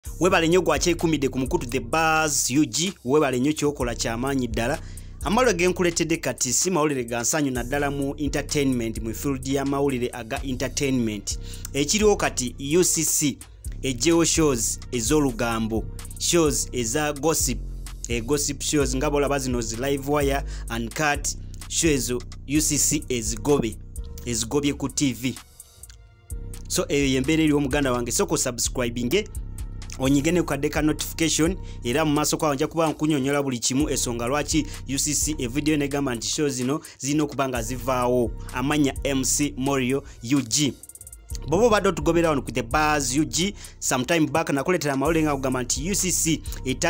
Webale nnyo gwakyekumidde ku mukutu The Buzz UG, webale nnyo kyokola kyamaanyi ddala. Amawulire genkuletedde kati si mawulire ga nsanyu naddala mu entertainment, mu field y'amawulire aga entertainment. Ekiriwo kati UCC ejjewo shows ez'olugambo, shows eza gossip, gossip shows nga bolaba zino zi live wire and cut shows UCC ezigobye ku TV. So eyo yembeera eri omuganda wange, soko subscribing onyigene kukadeka notification era mu maaso kwa nja kuba nkunyonyola buli kimu esonga lwaki UCC video negamba nti shows zino kubanga zivaawo. Amanya MC Morio UG. Bobo bado tugobera wano ku The Buzz UG. Sometime back nakuletera amawulire nga kugamba nti UCC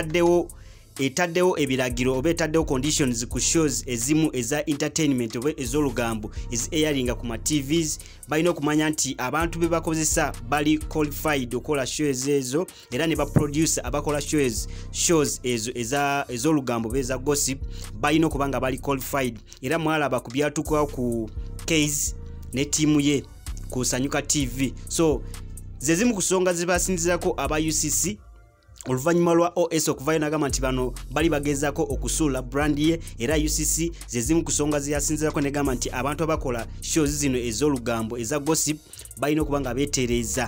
etaddewo ebiragiro oba etaddewo conditions ku shows ezimu eza entertainment oba ez'olugambo ezi airinga ku ma TVs. Balina okumanya nti abantu be bakozesa bali qualified okola shows ezo era ne ba producer abakola shows ezo ez'olugambo beza gossip balina okubanga bali qualified. Era mwalaba ku byatuukawo ku case ne tiimu ye ku Sanyuka TV. So zezimu kusonga zibasinzirako aba UCC oluvanyuma lwa OS okuvayo nagamba nti bano bali bagezaako okusuula brand ye, era UCC zezimu kusonga ziyasinzirako negamba nti abantu abakola shows zino ez'olugambo eza gossip balina okubanga beetereeza,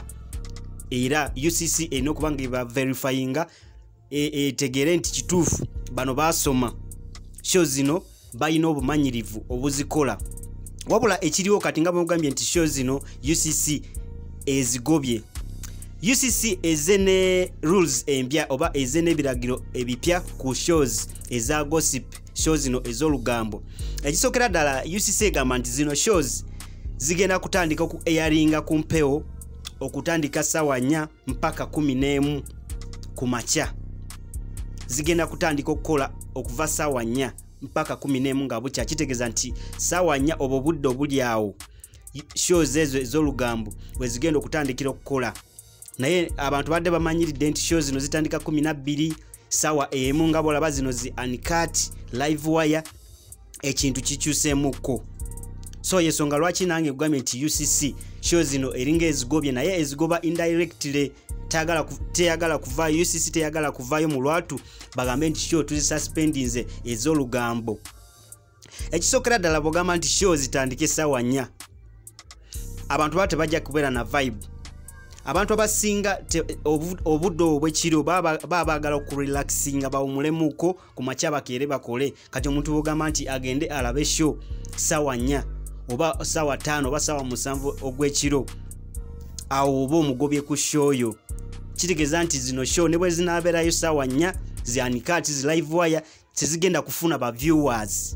era UCC erina okubanga eba verifyinga etegere nti kituufu bano basoma shows zino balina obumanyirivu obuzikola. Wabula ekiriwo kati nga bwegambye nti shows zino UCC ezigobye. UCC ezene rules empya oba ezene biragiro ebipya ku shows eza gossip, shows zino ez'olugambo. Ekisokera ddala UCC egamba nti zino shows zigenda kutandika ku airinga ku mpewo okutandika sawa 4 mpaka 11 ku makya. Zigenda kutandika okukola okuva sawa 4 mpaka 11 nga bukya, kitegeeza nti sawa 4 obwo budde obuli awo shows ezo ez'olugambo we zigenda okutandikira okukola. Naye abantu badde bamanyiridde nti shows zino zitandika 12 sawa emu nga bolaba zino zi uncut live wire ekintu kikyuseemuko. So yesonga lwaki nange kugambye nti UCC shows zino eringa ezigobye, naye ezigoba indirectly teyagala kuvaayo. UCC teyagala kuvaayo mu lwatu bagambe nti show tuzisuspendinze ez'olugambo. Ekisokera ddala bwogamba nti show zitandike sawa 4 abantu bate bajja kubeera na vibe. Abantu abasinga obudde obwekiro baba bagala okurelaxinga bawumulemuko ku makya bakeere bakole. Kati omuntu bwogamba nti agende alabe show sawa 4 oba sawa 5 oba sawa 7 ogwekiro, awo oba omugobye ku show yo. Kitegeeza nti zino show ne bwe zinabeerayo sawa 4 zi uncut zi live wire tezigenda kufuna ba viewers.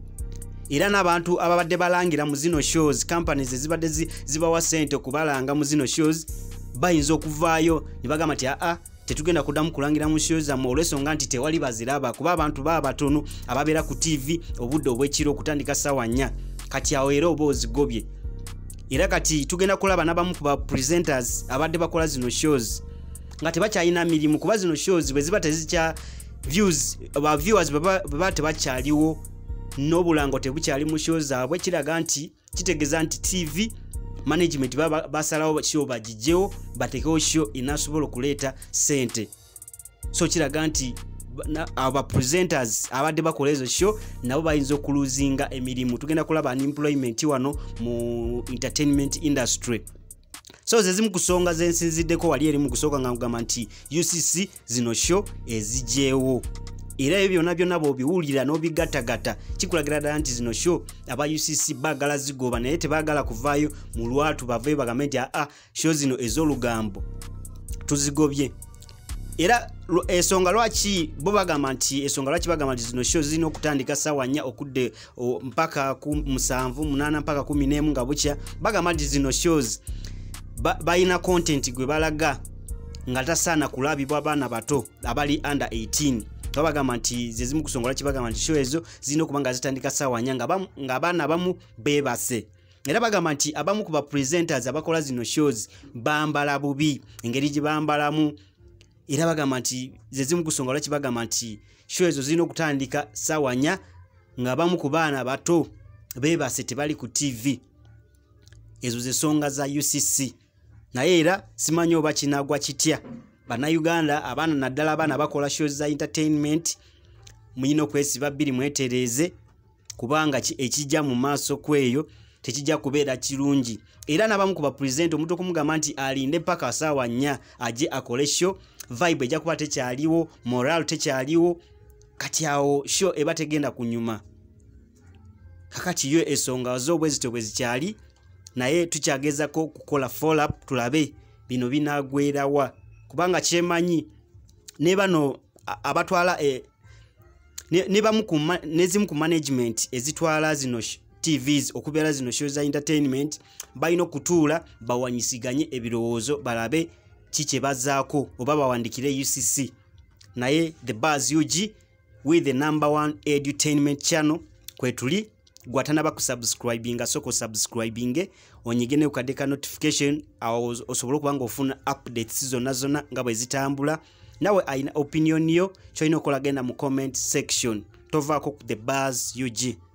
Era n'abantu ababadde balangira mu zino shows, companies ezibadde zibawa sente okubalanga mu zino shows bayinza okuvaayo ne bagamba nti tetugenda kuddamu kulangira mu shows zammwe olw'ensonga nti tewali baziraba, kuba abantu baba batono ababeera ku TV obudde obwekiro okutandika sawa 4. Kati awo era oba ozigobye. Era kati tugenda kulaba n'abamu ku ba presenters abadde bakola zino shows nga tebakyalina mirimu, kuba zino shows bwe ziba tezikya viewers baba tebakyaliwo n'obulango tebukyali mu shows zaabwe. Kiraga nti kitegeeza nti TV management basalawo show bagijjewo batekewo show inasobola okuleeta sente. So kiraga nti aba presenters abadde bakola ezo show nabo bayinza okuluzinga emirimu. Tugenda kulaba unemployment wano mu entertainment industry. So zezimu kusonga zensinziddeko wali eri mu kusooka nga kugamba nti UCC zino show ezigyewo. Era ebyo byonna bw'obiwulira n'obigatagata kikulagira ddala nti zino show aba UCC baagala zigoba, naye tebaagala kuvaayo mu lwatu bavayo bagambe nti show zino ez'olugambo tuzigobye. Era ensonga lwaki bagamba nti zino show zirina okutandika sawa 4 okudde mpaka 7 8 mpaka 11 nga bukya, bagamba nti zino shows balina content gwe balaga nga tasaana kulabibwa abaana bato abali under 18. Bagamba nti zezimu kusongola kibagamba nti show ezo zirina okubanga zitandika sawa 4 nga abaana abamu beebase. Era bagamba nti abamu ku ba presenters abakola zino shows bambala bubi, engeri gye bambalamu. Era bagamba nti zezimu kusongola kibagamba nti show ezo zirina okutandika sawa 4 nga abamu ku baana bato beebase tebali ku TV. Ezo ze songa za UCC. Naye era simanyi oba kinagwa kitya Bannayuganda abaana naddala abaana bakola shows za entertainment muyina okwesiba bbiri mwetereeze kubanga ekijja mu maaso kweyo tekijja kubeera kirungi. Era n'abamu ku bapresident omuntu okumugamba nti alinde paka saawa 4 aje akole show, vibe ejja kuba tekyaliwo, moral tekyaliwo, kati awo show eba tegenda kunyuma. Kakati yo esonga z'obwezito bwe zikyali naye tukyagezako kukola follow up tulabe bino binagwerawa kubanga kyemanyi ne bano abatwala nezimu ku management ezitwala zino TVs okubeera zino shows za entertainment bayina okutuula bawanyisiganye ebirowoozo balabe kiki bazaako oba bawandikire UCC. Naye The Buzz UG with the #1 edutainment channel kwetuli gwatana bakusubscribinga soko subscribinge onyigene ukadeka notification osobola kubanga ofuna updates zonna nga bwe zitambula. Nawe aina opinion yo choino okola genda mu comment section tovaako ku The Buzz UG.